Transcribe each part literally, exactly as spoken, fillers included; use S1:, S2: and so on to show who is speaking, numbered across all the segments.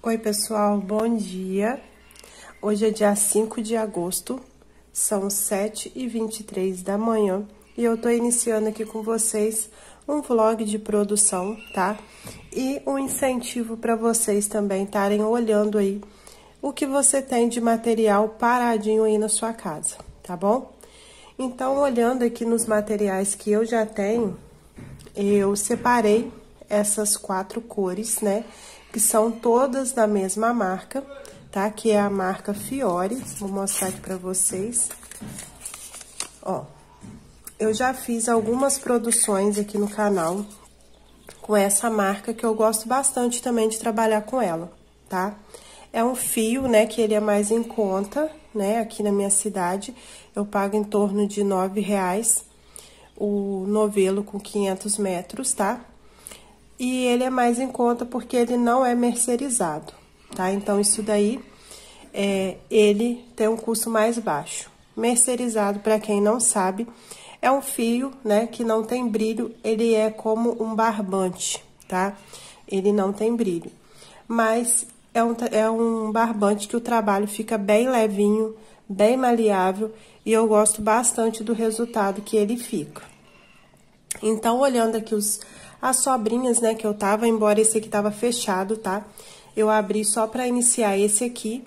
S1: Oi, pessoal, bom dia. Hoje é dia cinco de agosto, são sete e vinte e três da manhã e eu tô iniciando aqui com vocês um vlog de produção, tá? E um incentivo para vocês também estarem olhando aí o que você tem de material paradinho aí na sua casa, tá bom? Então, olhando aqui nos materiais que eu já tenho, eu separei essas quatro cores, né? Que são todas da mesma marca, tá? Que é a marca Fiore. Vou mostrar aqui pra vocês. Ó, eu já fiz algumas produções aqui no canal com essa marca, que eu gosto bastante também de trabalhar com ela, tá? É um fio, né, que ele é mais em conta, né? Aqui na minha cidade, eu pago em torno de nove reais o novelo com quinhentos metros, tá? E ele é mais em conta porque ele não é mercerizado, tá? Então, isso daí, é, ele tem um custo mais baixo. Mercerizado, para quem não sabe, é um fio, né, que não tem brilho, ele é como um barbante, tá? Ele não tem brilho, mas é um, é um barbante que o trabalho fica bem levinho, bem maleável, e eu gosto bastante do resultado que ele fica. Então, olhando aqui os... as sobrinhas, né, que eu tava, embora esse aqui tava fechado, tá? Eu abri só pra iniciar esse aqui.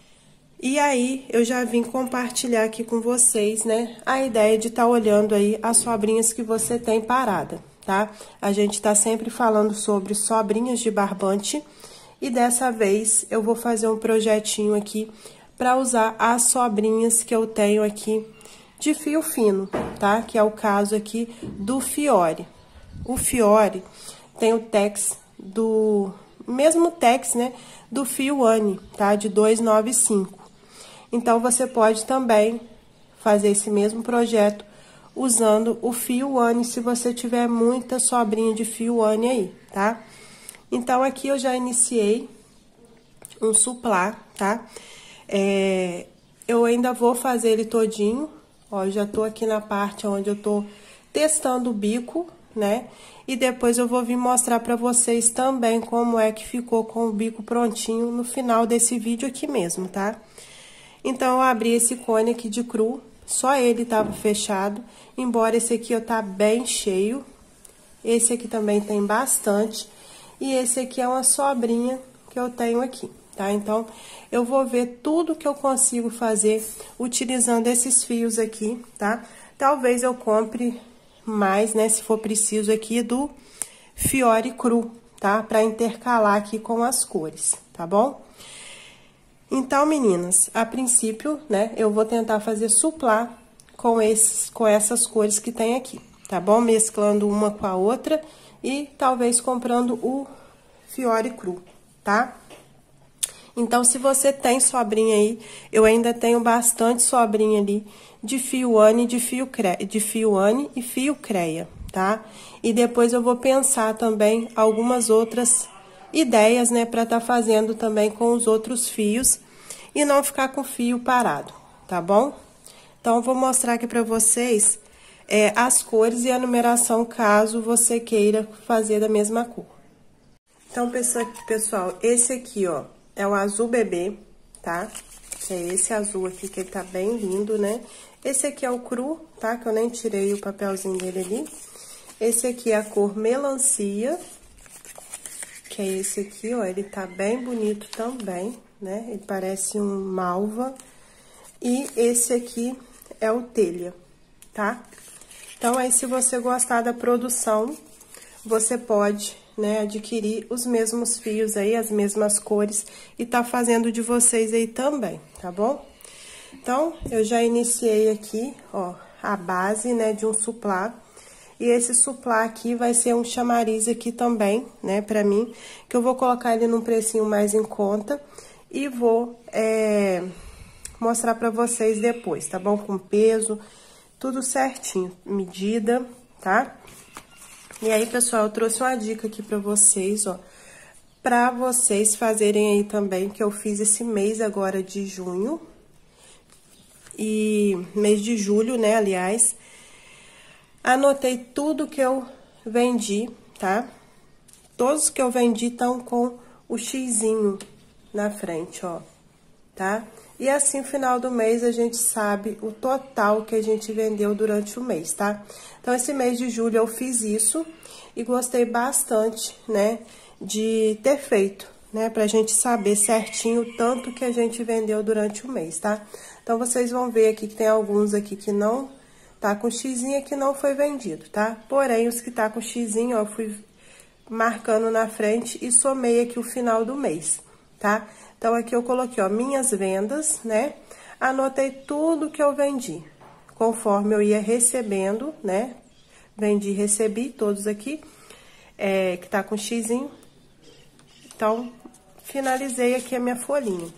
S1: E aí, eu já vim compartilhar aqui com vocês, né, a ideia de estar tá olhando aí as sobrinhas que você tem parada, tá? A gente tá sempre falando sobre sobrinhas de barbante. E dessa vez, eu vou fazer um projetinho aqui pra usar as sobrinhas que eu tenho aqui de fio fino, tá? Que é o caso aqui do Fiore. O Fiore tem o tex do... mesmo tex, né? Do fio Anne, tá? De duzentos e noventa e cinco. Então, você pode também fazer esse mesmo projeto usando o fio Anne, se você tiver muita sobrinha de fio Anne aí, tá? Então, aqui eu já iniciei um suplá, tá? É, eu ainda vou fazer ele todinho. Ó, já tô aqui na parte onde eu tô testando o bico, né? E depois eu vou vir mostrar pra vocês também como é que ficou com o bico prontinho no final desse vídeo aqui mesmo, tá? Então, eu abri esse cone aqui de cru, só ele tava fechado, embora esse aqui eu tá bem cheio. Esse aqui também tem bastante. E esse aqui é uma sobrinha que eu tenho aqui, tá? Então, eu vou ver tudo que eu consigo fazer utilizando esses fios aqui, tá? Talvez eu compre mais, né, se for preciso aqui, do Fiore cru, tá? Pra intercalar aqui com as cores, tá bom? Então, meninas, a princípio, né, eu vou tentar fazer suplá com, esses, com essas cores que tem aqui, tá bom? Mesclando uma com a outra e talvez comprando o Fiore cru, tá? Então, se você tem sobrinha aí, eu ainda tenho bastante sobrinha ali de fio Anne, de fio cre... de fio Anne e fio creia, tá? E depois eu vou pensar também algumas outras ideias, né, para tá fazendo também com os outros fios e não ficar com o fio parado, tá bom? Então, eu vou mostrar aqui para vocês é, as cores e a numeração, caso você queira fazer da mesma cor. Então, pessoal, esse aqui, ó, é o azul bebê, tá? É esse azul aqui, que ele tá bem lindo, né? Esse aqui é o cru, tá? Que eu nem tirei o papelzinho dele ali. Esse aqui é a cor melancia, que é esse aqui, ó. Ele tá bem bonito também, né? Ele parece um malva. E esse aqui é o telha, tá? Então, aí, se você gostar da produção, você pode, né, adquirir os mesmos fios aí, as mesmas cores, e tá fazendo de vocês aí também, tá bom? Então, eu já iniciei aqui, ó, a base, né, de um suplá. E esse suplá aqui vai ser um chamariz aqui também, né, pra mim, que eu vou colocar ele num precinho mais em conta e vou, é, mostrar pra vocês depois, tá bom? Com peso, tudo certinho, medida, tá? E aí, pessoal, eu trouxe uma dica aqui pra vocês, ó, pra vocês fazerem aí também, que eu fiz esse mês agora de junho, e mês de julho, né, aliás. Anotei tudo que eu vendi, tá? Todos que eu vendi estão com o xizinho na frente, ó, tá? E assim, no final do mês, a gente sabe o total que a gente vendeu durante o mês, tá? Então, esse mês de julho eu fiz isso e gostei bastante, né, de ter feito, né, pra gente saber certinho o tanto que a gente vendeu durante o mês, tá? Então, vocês vão ver aqui que tem alguns aqui que não tá com xizinho que não foi vendido, tá? Porém, os que tá com xizinho, ó, fui marcando na frente e somei aqui o final do mês, tá? Então, aqui eu coloquei, ó, minhas vendas, né? Anotei tudo que eu vendi, conforme eu ia recebendo, né? Vendi, recebi todos aqui, é, que tá com xizinho. Então, finalizei aqui a minha folhinha.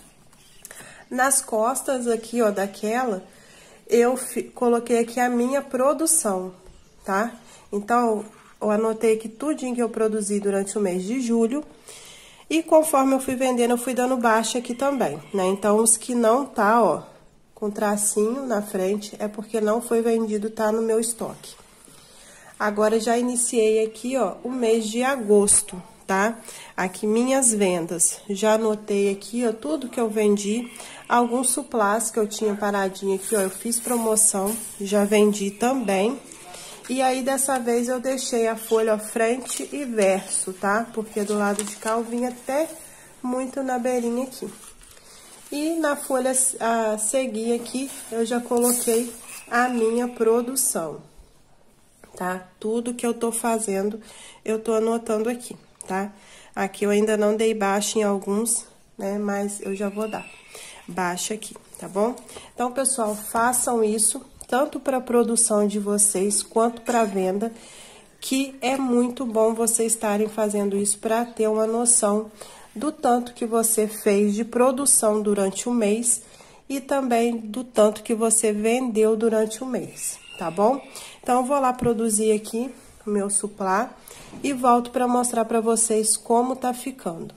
S1: Nas costas aqui, ó, daquela, eu coloquei aqui a minha produção, tá? Então, eu anotei aqui tudinho que eu produzi durante o mês de julho. E conforme eu fui vendendo, eu fui dando baixa aqui também, né? Então, os que não tá, ó, com tracinho na frente, é porque não foi vendido, tá no meu estoque. Agora, já iniciei aqui, ó, o mês de agosto, tá? Aqui, minhas vendas. Já anotei aqui, ó, tudo que eu vendi. Alguns suplás que eu tinha paradinho aqui, ó, eu fiz promoção, já vendi também. E aí, dessa vez, eu deixei a folha, ó, frente e verso, tá? Porque do lado de cá eu vim até muito na beirinha aqui. E na folha a seguir aqui, eu já coloquei a minha produção, tá? Tudo que eu tô fazendo, eu tô anotando aqui, tá? Aqui eu ainda não dei baixa em alguns, né? Mas eu já vou dar baixa aqui, tá bom? Então, pessoal, façam isso tanto para a produção de vocês quanto para a venda, que é muito bom vocês estarem fazendo isso para ter uma noção do tanto que você fez de produção durante o mês e também do tanto que você vendeu durante o mês, tá bom? Então, eu vou lá produzir aqui o meu suplá e volto para mostrar para vocês como tá ficando.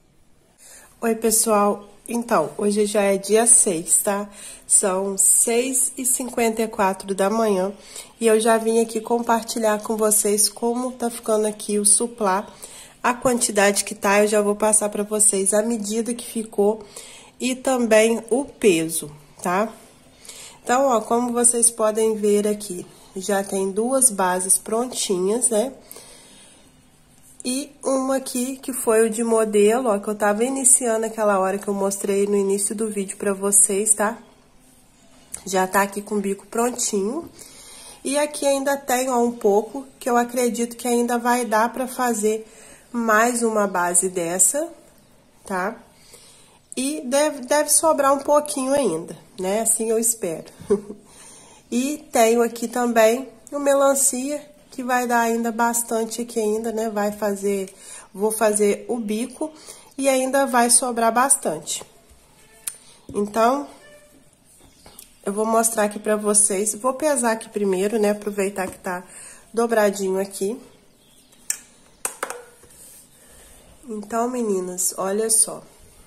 S1: Oi, pessoal! Então, hoje já é dia seis, tá? São seis e cinquenta e quatro da manhã e eu já vim aqui compartilhar com vocês como tá ficando aqui o suplá. A quantidade que tá, eu já vou passar pra vocês a medida que ficou e também o peso, tá? Então, ó, como vocês podem ver aqui, já tem duas bases prontinhas, né? E uma aqui, que foi o de modelo, ó, que eu tava iniciando aquela hora que eu mostrei no início do vídeo pra vocês, tá? Já tá aqui com o bico prontinho. E aqui ainda tem, ó, um pouco, que eu acredito que ainda vai dar pra fazer mais uma base dessa, tá? E deve, deve sobrar um pouquinho ainda, né? Assim eu espero. E tenho aqui também o melancia, que vai dar ainda bastante aqui ainda, né? Vai fazer, vou fazer o bico e ainda vai sobrar bastante. Então, eu vou mostrar aqui pra vocês. Vou pesar aqui primeiro, né? Aproveitar que tá dobradinho aqui. Então, meninas, olha só.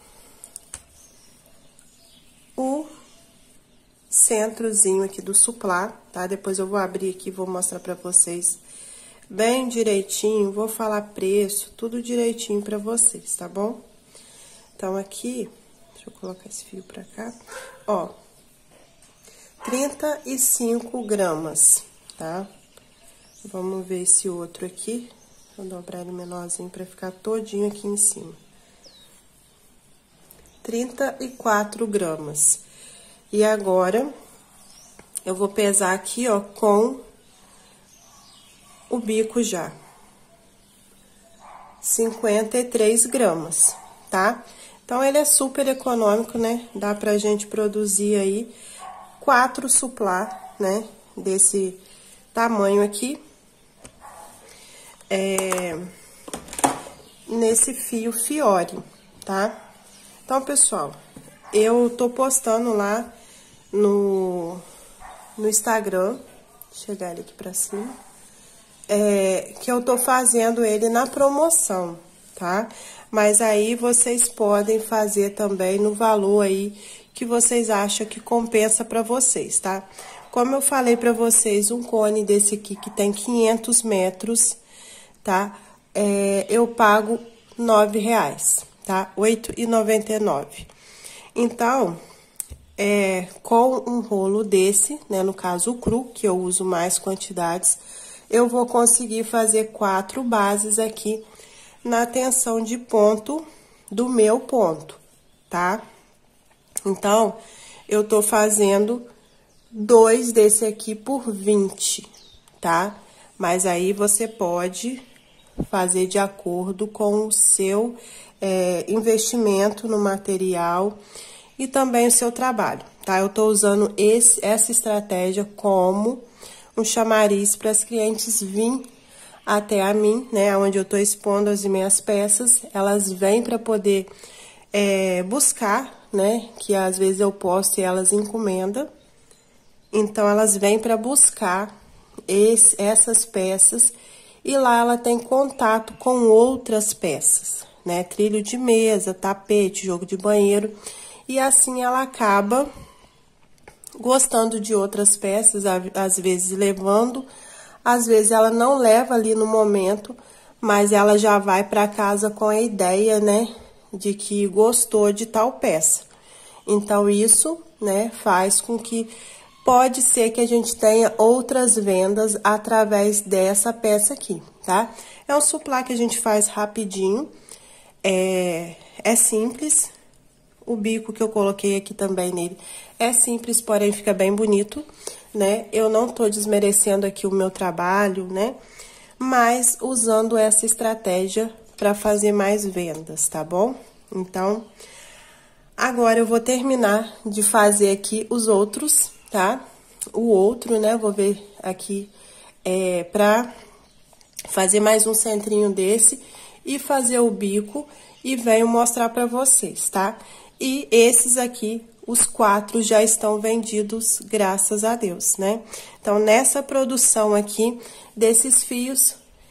S1: O centrozinho aqui do suplá, tá? Depois eu vou abrir aqui e vou mostrar pra vocês bem direitinho, vou falar preço, tudo direitinho pra vocês, tá bom? Então, aqui, deixa eu colocar esse fio pra cá, ó, trinta e cinco gramas, tá? Vamos ver esse outro aqui, vou dobrar ele menorzinho pra ficar todinho aqui em cima. trinta e quatro gramas. E agora, eu vou pesar aqui, ó, com o bico já. cinquenta e três gramas, tá? Então, ele é super econômico, né? Dá pra gente produzir aí quatro suplá, né? Desse tamanho aqui. É, nesse fio Fiore, tá? Então, pessoal, eu tô postando lá no, no Instagram, chegar ele aqui pra cima, é, que eu tô fazendo ele na promoção, tá? Mas aí vocês podem fazer também no valor aí que vocês acham que compensa pra vocês, tá? Como eu falei pra vocês, um cone desse aqui que tem quinhentos metros, tá? É, eu pago nove reais, tá? oito reais e noventa e nove centavos. Então, é, com um rolo desse, né, no caso o cru, que eu uso mais quantidades, eu vou conseguir fazer quatro bases aqui na tensão de ponto do meu ponto, tá? Então, eu tô fazendo dois desse aqui por vinte, tá? Mas aí você pode fazer de acordo com o seu é, investimento no material e também o seu trabalho, tá? Eu tô usando esse, essa estratégia como um chamariz para as clientes virem até a mim, né? Onde eu tô expondo as minhas peças, elas vêm para poder é, buscar, né? Que às vezes eu posto e elas encomendam. Então, elas vêm para buscar esse, essas peças e lá ela tem contato com outras peças, né? Trilho de mesa, tapete, jogo de banheiro. E assim ela acaba gostando de outras peças, às vezes levando, às vezes ela não leva ali no momento, mas ela já vai para casa com a ideia, né, de que gostou de tal peça. Então, isso, né, faz com que pode ser que a gente tenha outras vendas através dessa peça aqui, tá? É um suplá que a gente faz rapidinho, é, é simples. O bico que eu coloquei aqui também nele é simples, porém fica bem bonito, né? Eu não tô desmerecendo aqui o meu trabalho, né? Mas usando essa estratégia para fazer mais vendas, tá bom? Então, agora eu vou terminar de fazer aqui os outros, tá? O outro, né? Vou ver aqui é, pra fazer mais um centrinho desse e fazer o bico e venho mostrar pra vocês, tá? E esses aqui, os quatro já estão vendidos, graças a Deus, né? Então, nessa produção aqui, desses fios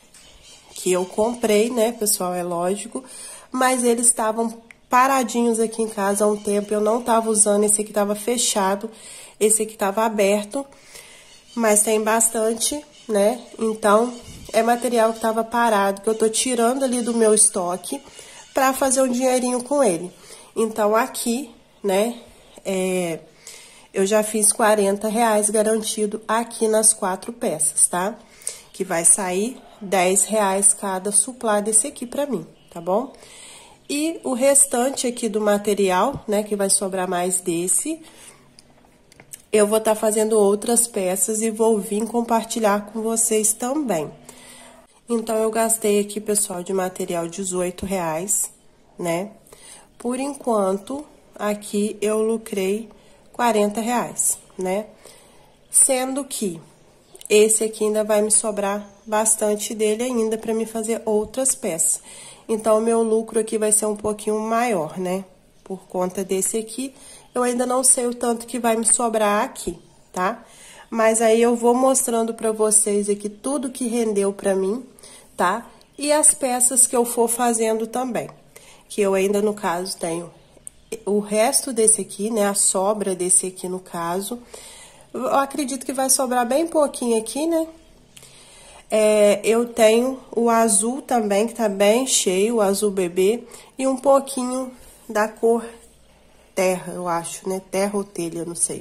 S1: que eu comprei, né, pessoal, é lógico, mas eles estavam paradinhos aqui em casa há um tempo, eu não tava usando, esse aqui tava fechado, esse aqui tava aberto, mas tem bastante, né? Então, é material que tava parado, que eu tô tirando ali do meu estoque pra fazer um dinheirinho com ele. Então, aqui, né, é, eu já fiz quarenta reais garantido aqui nas quatro peças, tá? Que vai sair dez reais cada suplá desse aqui pra mim, tá bom? E o restante aqui do material, né, que vai sobrar mais desse, eu vou estar tá fazendo outras peças e vou vir compartilhar com vocês também. Então, eu gastei aqui, pessoal, de material dezoito reais, né? Por enquanto, aqui eu lucrei quarenta reais, né? Sendo que esse aqui ainda vai me sobrar bastante dele ainda para me fazer outras peças. Então, o meu lucro aqui vai ser um pouquinho maior, né? Por conta desse aqui, eu ainda não sei o tanto que vai me sobrar aqui, tá? Mas aí eu vou mostrando para vocês aqui tudo que rendeu para mim, tá? E as peças que eu for fazendo também. Que eu ainda, no caso, tenho o resto desse aqui, né? A sobra desse aqui, no caso. Eu acredito que vai sobrar bem pouquinho aqui, né? É, eu tenho o azul também, que tá bem cheio, o azul bebê. E um pouquinho da cor terra, eu acho, né? Terra ou telha, não sei.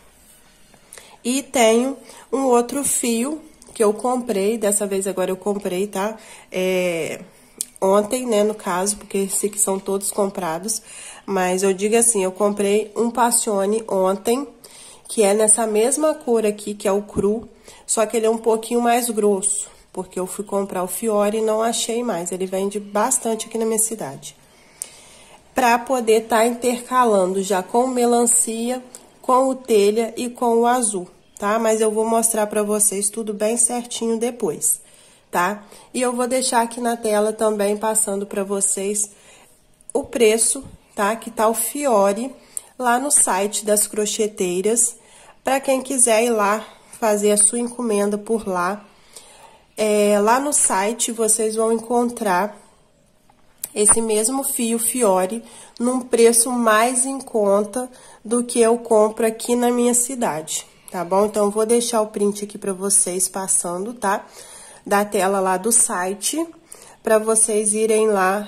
S1: E tenho um outro fio que eu comprei, dessa vez agora eu comprei, tá? É... Ontem, né, no caso, porque esses aqui são todos comprados, mas eu digo assim, eu comprei um Passione ontem, que é nessa mesma cor aqui, que é o cru, só que ele é um pouquinho mais grosso, porque eu fui comprar o Fiore e não achei mais, ele vende bastante aqui na minha cidade. Pra poder tá intercalando já com melancia, com o telha e com o azul, tá? Mas eu vou mostrar pra vocês tudo bem certinho depois. Tá? E eu vou deixar aqui na tela também, passando para vocês o preço, tá? Que tá o Fiore lá no site das crocheteiras, para quem quiser ir lá fazer a sua encomenda por lá. É, lá no site vocês vão encontrar esse mesmo fio Fiore num preço mais em conta do que eu compro aqui na minha cidade, tá bom? Então, eu vou deixar o print aqui para vocês passando, tá? Da tela lá do site, para vocês irem lá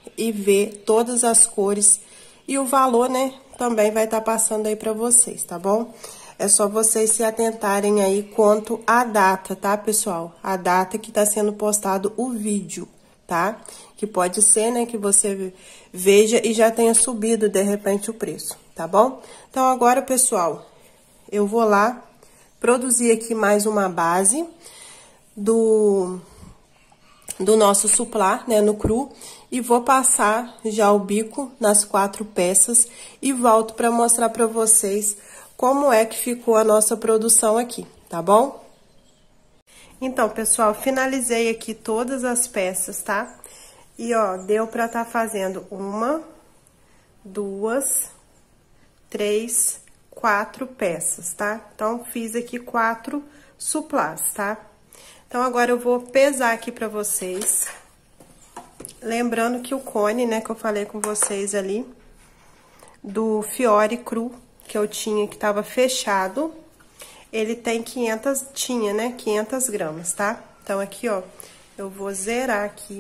S1: e ver todas as cores e o valor, né, também vai estar passando aí pra vocês, tá bom? É só vocês se atentarem aí quanto à data, tá, pessoal? A data que tá sendo postado o vídeo, tá? Que pode ser, né, que você veja e já tenha subido, de repente, o preço, tá bom? Então, agora, pessoal, eu vou lá produzir aqui mais uma base do, do nosso suplá, né, no cru, e vou passar já o bico nas quatro peças e volto pra mostrar pra vocês como é que ficou a nossa produção aqui, tá bom? Então, pessoal, finalizei aqui todas as peças, tá? E, ó, deu pra tá fazendo uma, duas, três, quatro peças, tá? Então, fiz aqui quatro suplás, tá? Então, agora eu vou pesar aqui pra vocês. Lembrando que o cone, né, que eu falei com vocês ali, do Fiore Cru, que eu tinha, que tava fechado, ele tem quinhentas, tinha, né, quinhentas gramas, tá? Então, aqui, ó, eu vou zerar aqui.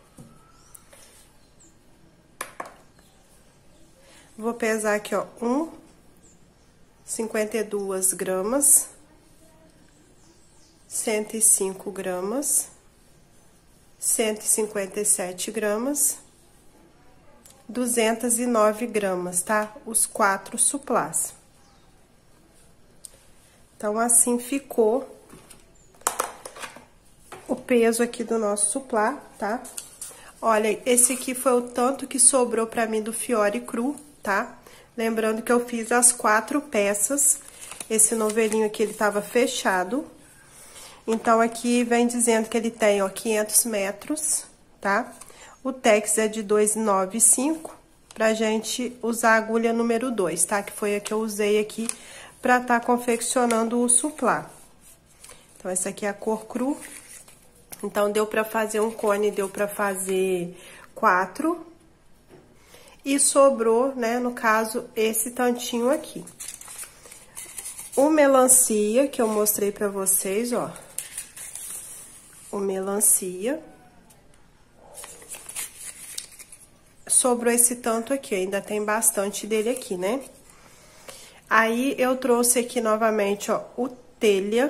S1: Vou pesar aqui, ó, um, cinquenta e duas gramas, cento e cinco gramas, cento e cinquenta e sete gramas, duzentas e nove gramas, tá? Os quatro suplás. Então, assim ficou o peso aqui do nosso suplá, tá? Olha, esse aqui foi o tanto que sobrou pra mim do Fiore Cru, tá? Lembrando que eu fiz as quatro peças, esse novelinho aqui, ele tava fechado. Então, aqui vem dizendo que ele tem, ó, quinhentos metros, tá? O tex é de dois vírgula noventa e cinco, pra gente usar a agulha número dois, tá? Que foi a que eu usei aqui pra tá confeccionando o suplá. Então, essa aqui é a cor cru. Então, deu pra fazer um cone, deu pra fazer quatro. E sobrou, né, no caso, esse tantinho aqui. O melancia, que eu mostrei pra vocês, ó. O melancia. Sobrou esse tanto aqui, ainda tem bastante dele aqui, né? Aí, eu trouxe aqui novamente, ó, o telha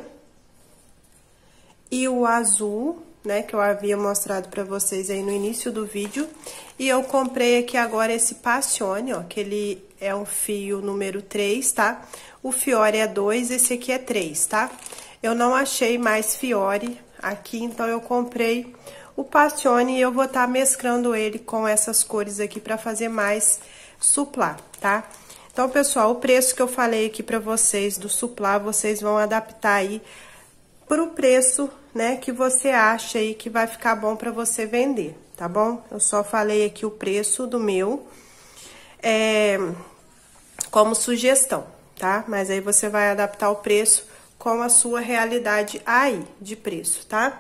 S1: e o azul, né, que eu havia mostrado pra vocês aí no início do vídeo. E eu comprei aqui agora esse passione, ó, que ele é um fio número três, tá? O Fiore é dois, esse aqui é três, tá? Eu não achei mais Fiore aqui, então eu comprei o passione e eu vou estar mesclando ele com essas cores aqui pra fazer mais suplá, tá? Então, pessoal, o preço que eu falei aqui pra vocês do suplá, vocês vão adaptar aí pro preço, né, que você acha aí que vai ficar bom pra você vender, tá bom? Eu só falei aqui o preço do meu, é, como sugestão, tá? Mas aí você vai adaptar o preço com a sua realidade aí, de preço, tá?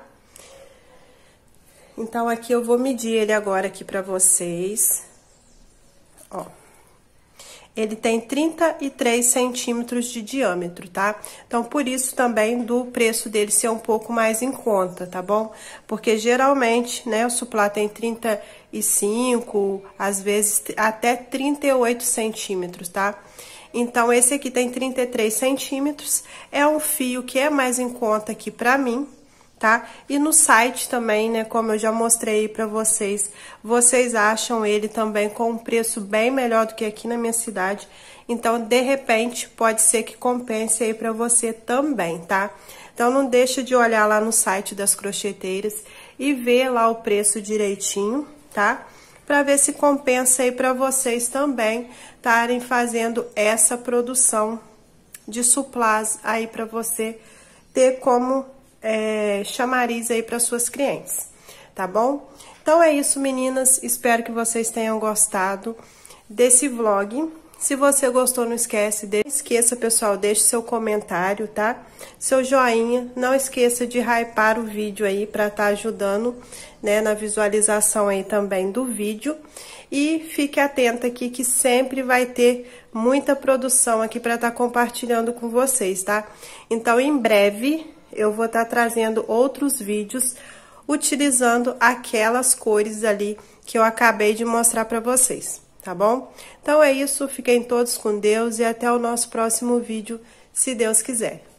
S1: Então, aqui eu vou medir ele agora aqui pra vocês, ó. Ele tem trinta e três centímetros de diâmetro, tá? Então, por isso também do preço dele ser um pouco mais em conta, tá bom? Porque geralmente, né, o suplá tem trinta e cinco, às vezes até trinta e oito centímetros, tá? Então, esse aqui tem trinta e três centímetros, é um fio que é mais em conta aqui pra mim, tá? E no site também, né, como eu já mostrei pra vocês, vocês acham ele também com um preço bem melhor do que aqui na minha cidade. Então, de repente, pode ser que compense aí pra você também, tá? Então, não deixa de olhar lá no site das crocheteiras e ver lá o preço direitinho, tá? Pra ver se compensa aí pra vocês também estarem fazendo essa produção de suplás aí pra você ter como É, chamariz aí para suas clientes, tá bom? Então, é isso, meninas. Espero que vocês tenham gostado desse vlog. Se você gostou, não esquece, de... esqueça, pessoal, deixe seu comentário, tá? Seu joinha. Não esqueça de hypar o vídeo aí para estar tá ajudando, né, na visualização aí também do vídeo. E fique atenta aqui que sempre vai ter muita produção aqui para estar tá compartilhando com vocês, tá? Então, em breve eu vou estar trazendo outros vídeos utilizando aquelas cores ali que eu acabei de mostrar para vocês, tá bom? Então é isso, fiquem todos com Deus e até o nosso próximo vídeo, se Deus quiser.